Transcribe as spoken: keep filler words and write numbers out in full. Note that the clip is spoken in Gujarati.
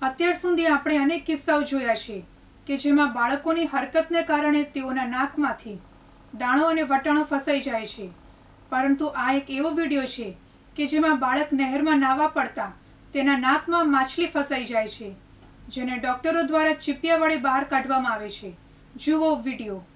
અત્યાર સુધી આપણે અનેક કિસ્સાઓ જોયા છે કે જેમાં બાળકોની હરકતને કારણે તેઓના નાકમાંથી દાણો અને વટાણો ફસાઈ જાય છે, પરંતુ આ એક એવો વિડીયો છે કે જેમાં બાળક નહેરમાં નાહવા પડતા તેના નાકમાં માછલી ફસાઈ જાય છે, જેને ડોક્ટરો દ્વારા ચીપિયા વડે બહાર કાઢવામાં આવે છે. જુઓ વિડીયો.